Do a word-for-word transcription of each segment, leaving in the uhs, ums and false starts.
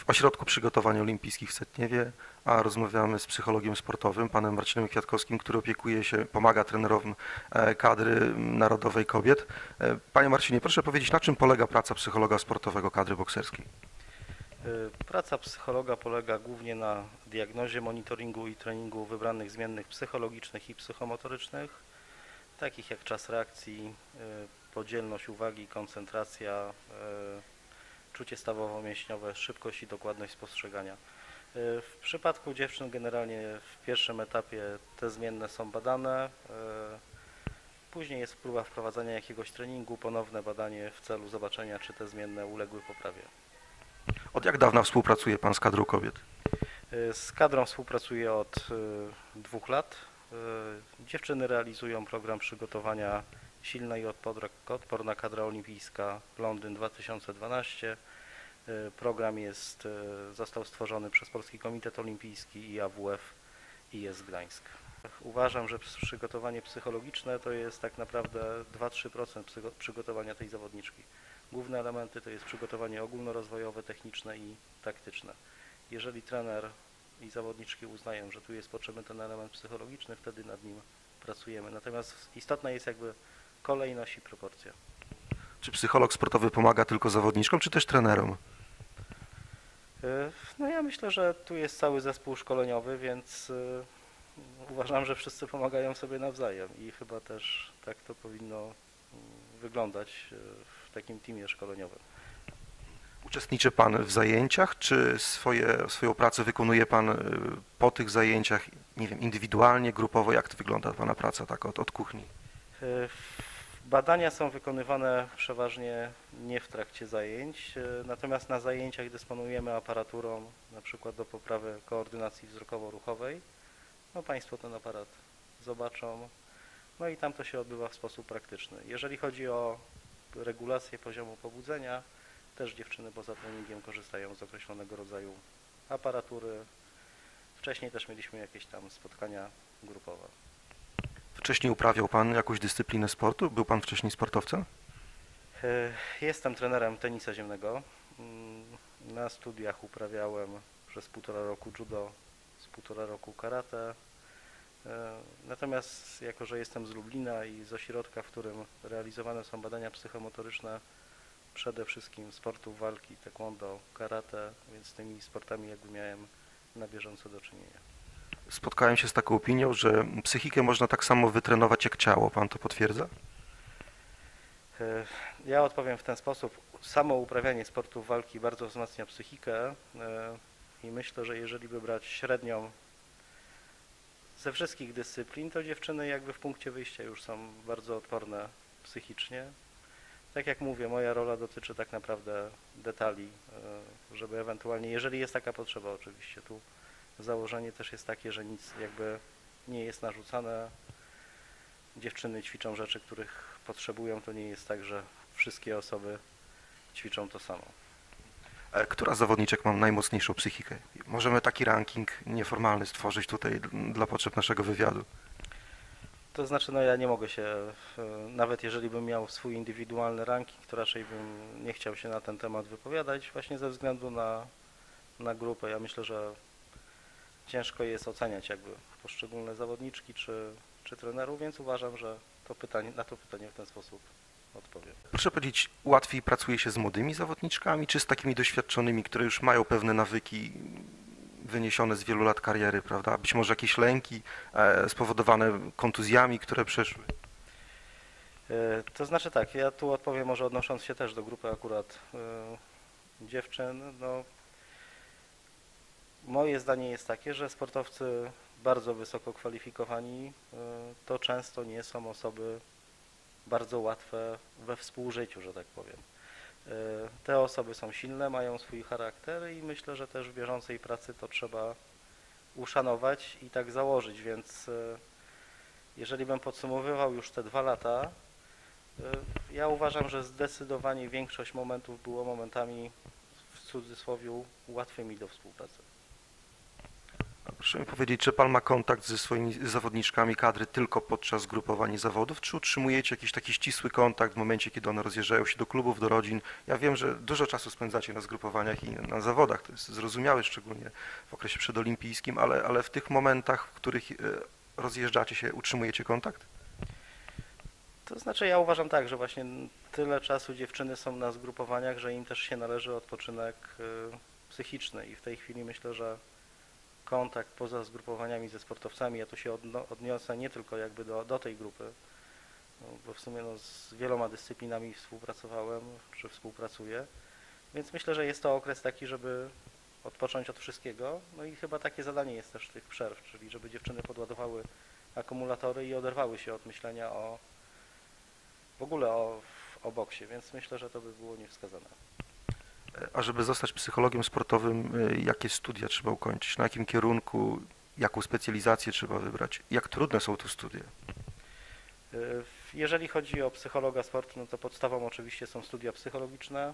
Ośrodku Przygotowań Olimpijskich w Setniewie, a rozmawiamy z psychologiem sportowym, panem Marcinem Kwiatkowskim, który opiekuje się, pomaga trenerom kadry narodowej kobiet. Panie Marcinie, proszę powiedzieć, na czym polega praca psychologa sportowego kadry bokserskiej? Praca psychologa polega głównie na diagnozie, monitoringu i treningu wybranych zmiennych psychologicznych i psychomotorycznych, takich jak czas reakcji, podzielność uwagi, koncentracja, czucie stawowo-mięśniowe, szybkość i dokładność spostrzegania. W przypadku dziewczyn generalnie w pierwszym etapie te zmienne są badane, później jest próba wprowadzania jakiegoś treningu, ponowne badanie w celu zobaczenia, czy te zmienne uległy poprawie. Od jak dawna współpracuje pan z kadrą kobiet? Z kadrą współpracuję od dwóch lat. Dziewczyny realizują program przygotowania Silna i odporna kadra olimpijska Londyn dwa tysiące dwanaście. Program jest, został stworzony przez Polski Komitet Olimpijski i A W F i jest Gdańsk. Uważam, że przygotowanie psychologiczne to jest tak naprawdę dwa do trzech procent przygotowania tej zawodniczki. Główne elementy to jest przygotowanie ogólnorozwojowe, techniczne i taktyczne. Jeżeli trener i zawodniczki uznają, że tu jest potrzebny ten element psychologiczny, wtedy nad nim pracujemy. Natomiast istotna jest jakby kolejność i proporcja. Czy psycholog sportowy pomaga tylko zawodniczkom, czy też trenerom? No ja myślę, że tu jest cały zespół szkoleniowy, więc uważam, że wszyscy pomagają sobie nawzajem i chyba też tak to powinno wyglądać w takim teamie szkoleniowym. Uczestniczy pan w zajęciach, czy swoje, swoją pracę wykonuje pan po tych zajęciach, nie wiem, indywidualnie, grupowo? Jak to wygląda pana praca tak od, od kuchni? Badania są wykonywane przeważnie nie w trakcie zajęć, natomiast na zajęciach dysponujemy aparaturą, na przykład do poprawy koordynacji wzrokowo-ruchowej. No Państwo ten aparat zobaczą, no i tam to się odbywa w sposób praktyczny. Jeżeli chodzi o regulację poziomu pobudzenia, też dziewczyny poza treningiem korzystają z określonego rodzaju aparatury. Wcześniej też mieliśmy jakieś tam spotkania grupowe. Wcześniej uprawiał pan jakąś dyscyplinę sportu? Był pan wcześniej sportowcem? Jestem trenerem tenisa ziemnego. Na studiach uprawiałem przez półtora roku judo, z półtora roku karate. Natomiast jako, że jestem z Lublina i z ośrodka, w którym realizowane są badania psychomotoryczne, przede wszystkim sportów walki, taekwondo, karate, więc z tymi sportami jakby miałem na bieżąco do czynienia. Spotkałem się z taką opinią, że psychikę można tak samo wytrenować jak ciało. Pan to potwierdza? Ja odpowiem w ten sposób. Samo uprawianie sportów walki bardzo wzmacnia psychikę i myślę, że jeżeli by brać średnią ze wszystkich dyscyplin, to dziewczyny jakby w punkcie wyjścia już są bardzo odporne psychicznie. Tak jak mówię, moja rola dotyczy tak naprawdę detali, żeby ewentualnie, jeżeli jest taka potrzeba oczywiście, tu założenie też jest takie, że nic jakby nie jest narzucane. Dziewczyny ćwiczą rzeczy, których potrzebują, to nie jest tak, że wszystkie osoby ćwiczą to samo. Która z zawodniczek ma najmocniejszą psychikę? Możemy taki ranking nieformalny stworzyć tutaj dla potrzeb naszego wywiadu. To znaczy, no ja nie mogę się, nawet jeżeli bym miał swój indywidualny ranking, to raczej bym nie chciał się na ten temat wypowiadać, właśnie ze względu na, na grupę. Ja myślę, że ciężko jest oceniać jakby poszczególne zawodniczki czy, czy trenerów, więc uważam, że to pytanie, na to pytanie w ten sposób odpowiem. Proszę powiedzieć, łatwiej pracuje się z młodymi zawodniczkami, czy z takimi doświadczonymi, które już mają pewne nawyki wyniesione z wielu lat kariery, prawda? Być może jakieś lęki e, spowodowane kontuzjami, które przeszły? E, to znaczy tak, ja tu odpowiem może odnosząc się też do grupy akurat e, dziewczyn. No, moje zdanie jest takie, że sportowcy bardzo wysoko kwalifikowani e, to często nie są osoby bardzo łatwe we współżyciu, że tak powiem. Te osoby są silne, mają swój charakter i myślę, że też w bieżącej pracy to trzeba uszanować i tak założyć, więc jeżeli bym podsumowywał już te dwa lata, ja uważam, że zdecydowanie większość momentów było momentami w cudzysłowie łatwymi do współpracy. Proszę mi powiedzieć, czy pan ma kontakt ze swoimi zawodniczkami kadry tylko podczas grupowań i zawodów, czy utrzymujecie jakiś taki ścisły kontakt w momencie, kiedy one rozjeżdżają się do klubów, do rodzin? Ja wiem, że dużo czasu spędzacie na zgrupowaniach i na zawodach, to jest zrozumiałe, szczególnie w okresie przedolimpijskim, ale, ale w tych momentach, w których e, rozjeżdżacie się, utrzymujecie kontakt? To znaczy ja uważam tak, że właśnie tyle czasu dziewczyny są na zgrupowaniach, że im też się należy odpoczynek y, psychiczny i w tej chwili myślę, że kontakt poza zgrupowaniami ze sportowcami, ja tu się odno, odniosę nie tylko jakby do, do tej grupy, no, bo w sumie no, z wieloma dyscyplinami współpracowałem, czy współpracuję, więc myślę, że jest to okres taki, żeby odpocząć od wszystkiego, no i chyba takie zadanie jest też tych przerw, czyli żeby dziewczyny podładowały akumulatory i oderwały się od myślenia o w ogóle o, o boksie, więc myślę, że to by było niewskazane. A żeby zostać psychologiem sportowym, e, jakie studia trzeba ukończyć? Na jakim kierunku, jaką specjalizację trzeba wybrać? Jak trudne są to studia? Y, Jeżeli chodzi o psychologa sportu, no to podstawą oczywiście są studia psychologiczne.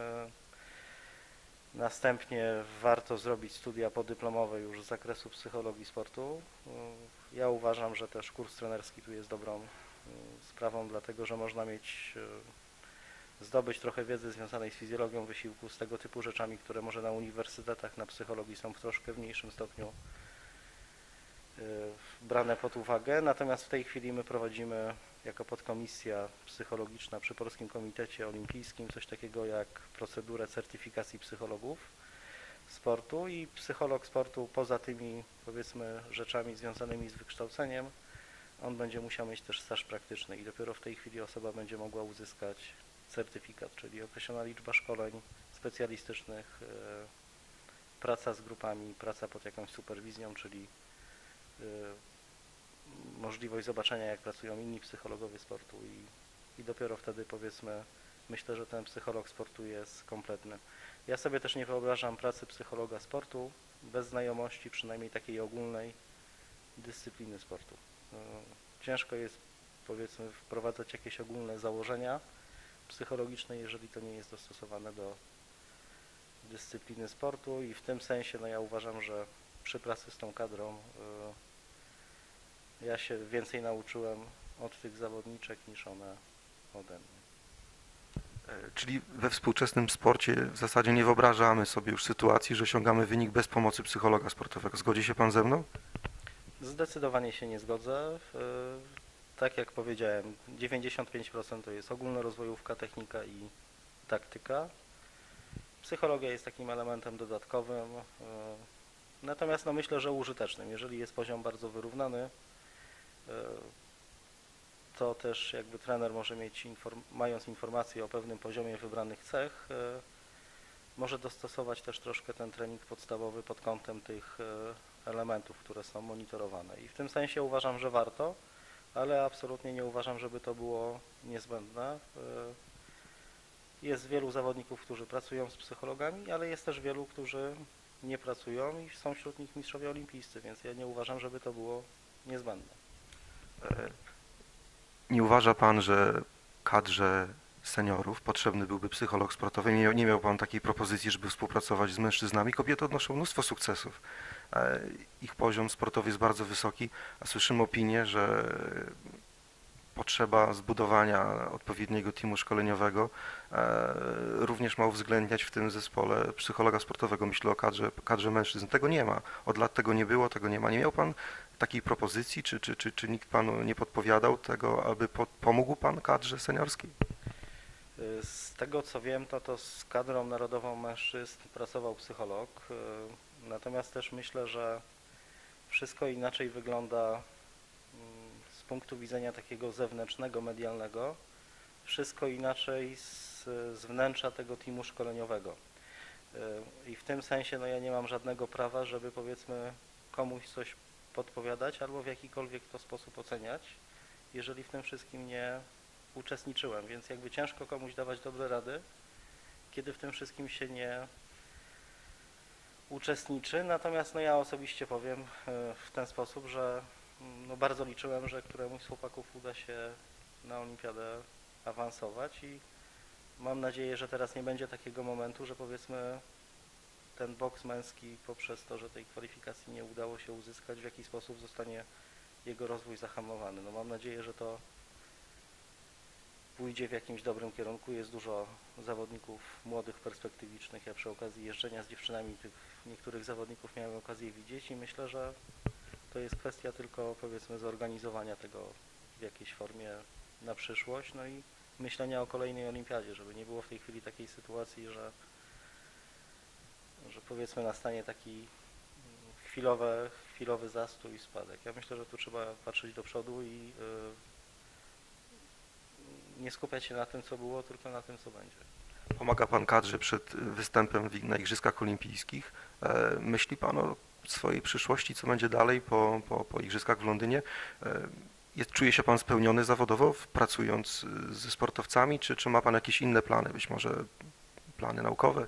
Y, Następnie warto zrobić studia podyplomowe już z zakresu psychologii sportu. Y, Ja uważam, że też kurs trenerski tu jest dobrą y, sprawą, dlatego że można mieć y, zdobyć trochę wiedzy związanej z fizjologią wysiłku, z tego typu rzeczami, które może na uniwersytetach, na psychologii są w troszkę mniejszym stopniu y, brane pod uwagę. Natomiast w tej chwili my prowadzimy jako podkomisja psychologiczna przy Polskim Komitecie Olimpijskim coś takiego jak procedurę certyfikacji psychologów sportu i psycholog sportu poza tymi powiedzmy rzeczami związanymi z wykształceniem, on będzie musiał mieć też staż praktyczny i dopiero w tej chwili osoba będzie mogła uzyskać certyfikat, czyli określona liczba szkoleń specjalistycznych, y, praca z grupami, praca pod jakąś superwizją, czyli y, możliwość zobaczenia, jak pracują inni psychologowie sportu i, i dopiero wtedy powiedzmy, myślę, że ten psycholog sportu jest kompletny. Ja sobie też nie wyobrażam pracy psychologa sportu bez znajomości przynajmniej takiej ogólnej dyscypliny sportu. Ciężko jest powiedzmy wprowadzać jakieś ogólne założenia psychologiczne, jeżeli to nie jest dostosowane do dyscypliny sportu i w tym sensie no ja uważam, że przy pracy z tą kadrą y, ja się więcej nauczyłem od tych zawodniczek niż one ode mnie. Czyli we współczesnym sporcie w zasadzie nie wyobrażamy sobie już sytuacji, że osiągamy wynik bez pomocy psychologa sportowego. Zgodzi się pan ze mną? Zdecydowanie się nie zgodzę. Tak jak powiedziałem, dziewięćdziesiąt pięć procent to jest ogólnorozwojówka, technika i taktyka. Psychologia jest takim elementem dodatkowym, natomiast no myślę, że użytecznym. Jeżeli jest poziom bardzo wyrównany, to też jakby trener może mieć, inform mając informacje o pewnym poziomie wybranych cech, może dostosować też troszkę ten trening podstawowy pod kątem tych elementów, które są monitorowane. I w tym sensie uważam, że warto, ale absolutnie nie uważam, żeby to było niezbędne. Jest wielu zawodników, którzy pracują z psychologami, ale jest też wielu, którzy nie pracują i są wśród nich mistrzowie olimpijscy, więc ja nie uważam, żeby to było niezbędne. Nie uważa pan, że kadrze seniorów potrzebny byłby psycholog sportowy? Nie, nie miał pan takiej propozycji, żeby współpracować z mężczyznami? Kobiety odnoszą mnóstwo sukcesów. Ich poziom sportowy jest bardzo wysoki, a słyszymy opinię, że potrzeba zbudowania odpowiedniego teamu szkoleniowego również ma uwzględniać w tym zespole psychologa sportowego. Myślę o kadrze, kadrze mężczyzn. Tego nie ma. Od lat tego nie było, tego nie ma. Nie miał pan takiej propozycji, czy, czy, czy, czy nikt panu nie podpowiadał tego, aby po, pomógł pan kadrze seniorskiej? Z tego co wiem, to, to z kadrą narodową mężczyzn pracował psycholog, natomiast też myślę, że wszystko inaczej wygląda z punktu widzenia takiego zewnętrznego, medialnego, wszystko inaczej z, z wnętrza tego teamu szkoleniowego. I w tym sensie no ja nie mam żadnego prawa, żeby powiedzmy komuś coś podpowiadać albo w jakikolwiek to sposób oceniać, jeżeli w tym wszystkim nie uczestniczyłem, więc jakby ciężko komuś dawać dobre rady, kiedy w tym wszystkim się nie uczestniczy, natomiast no ja osobiście powiem w ten sposób, że no bardzo liczyłem, że któremuś z chłopaków uda się na olimpiadę awansować i mam nadzieję, że teraz nie będzie takiego momentu, że powiedzmy ten boks męski poprzez to, że tej kwalifikacji nie udało się uzyskać, w jaki sposób zostanie jego rozwój zahamowany. No mam nadzieję, że to pójdzie w jakimś dobrym kierunku. Jest dużo zawodników młodych, perspektywicznych. Ja przy okazji jeżdżenia z dziewczynami tych niektórych zawodników miałem okazję widzieć i myślę, że to jest kwestia tylko, powiedzmy, zorganizowania tego w jakiejś formie na przyszłość, no i myślenia o kolejnej olimpiadzie, żeby nie było w tej chwili takiej sytuacji, że, że powiedzmy nastanie taki chwilowe, chwilowy zastój i spadek. Ja myślę, że tu trzeba patrzeć do przodu i yy, nie skupiać się na tym, co było, tylko na tym, co będzie. Pomaga Pan kadrze przed występem w- na Igrzyskach Olimpijskich. E, Myśli Pan o swojej przyszłości, co będzie dalej po, po, po Igrzyskach w Londynie? E, Jest, czuje się Pan spełniony zawodowo, w- pracując y, ze sportowcami, czy, czy ma Pan jakieś inne plany, być może plany naukowe?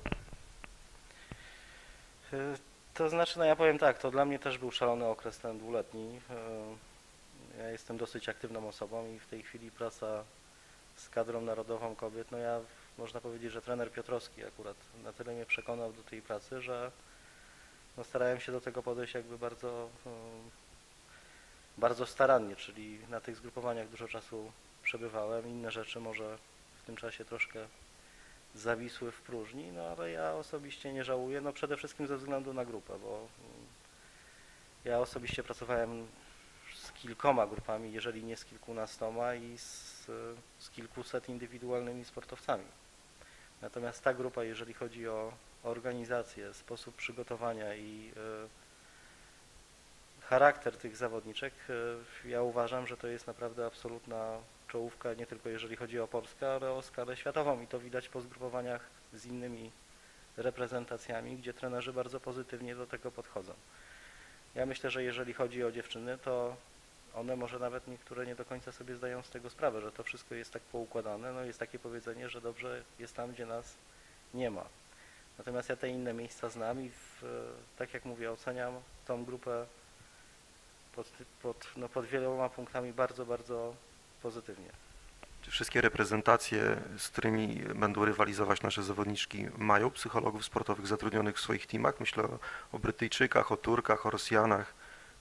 Yy, To znaczy, no ja powiem tak, to dla mnie też był szalony okres ten dwuletni. Yy, Ja jestem dosyć aktywną osobą i w tej chwili praca z kadrą narodową kobiet, no ja można powiedzieć, że trener Piotrowski akurat na tyle mnie przekonał do tej pracy, że no starałem się do tego podejść jakby bardzo, yy, bardzo starannie, czyli na tych zgrupowaniach dużo czasu przebywałem, inne rzeczy może w tym czasie troszkę zawisły w próżni, no ale ja osobiście nie żałuję, no przede wszystkim ze względu na grupę, bo mm, ja osobiście pracowałem z kilkoma grupami, jeżeli nie z kilkunastoma i z, z kilkuset indywidualnymi sportowcami. Natomiast ta grupa, jeżeli chodzi o organizację, sposób przygotowania i y, charakter tych zawodniczek, y, ja uważam, że to jest naprawdę absolutna czołówka, nie tylko jeżeli chodzi o Polskę, ale o skalę światową i to widać po zgrupowaniach z innymi reprezentacjami, gdzie trenerzy bardzo pozytywnie do tego podchodzą. Ja myślę, że jeżeli chodzi o dziewczyny, to one może nawet niektóre nie do końca sobie zdają z tego sprawę, że to wszystko jest tak poukładane. No jest takie powiedzenie, że dobrze jest tam, gdzie nas nie ma. Natomiast ja te inne miejsca znam i w, tak jak mówię, oceniam tą grupę pod, pod, no pod wieloma punktami bardzo, bardzo pozytywnie. Czy wszystkie reprezentacje, z którymi będą rywalizować nasze zawodniczki, mają psychologów sportowych zatrudnionych w swoich teamach? Myślę o, o Brytyjczykach, o Turkach, o Rosjanach.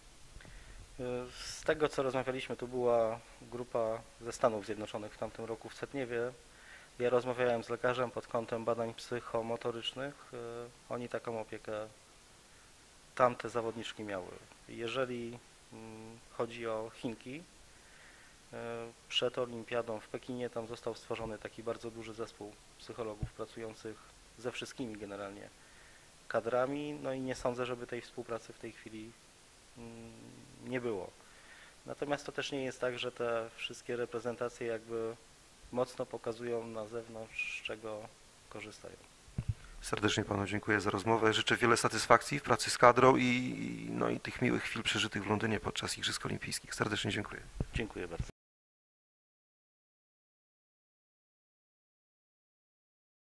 Z tego, co rozmawialiśmy, tu była grupa ze Stanów Zjednoczonych w tamtym roku w Cetniewie. Ja rozmawiałem z lekarzem pod kątem badań psychomotorycznych. Oni taką opiekę tamte zawodniczki miały. Jeżeli chodzi o Chinki, przed olimpiadą w Pekinie tam został stworzony taki bardzo duży zespół psychologów pracujących ze wszystkimi generalnie kadrami, no i nie sądzę, żeby tej współpracy w tej chwili nie było. Natomiast to też nie jest tak, że te wszystkie reprezentacje jakby mocno pokazują na zewnątrz, z czego korzystają. Serdecznie Panu dziękuję za rozmowę. Życzę wiele satysfakcji w pracy z kadrą i, no i tych miłych chwil przeżytych w Londynie podczas Igrzysk Olimpijskich. Serdecznie dziękuję. Dziękuję bardzo.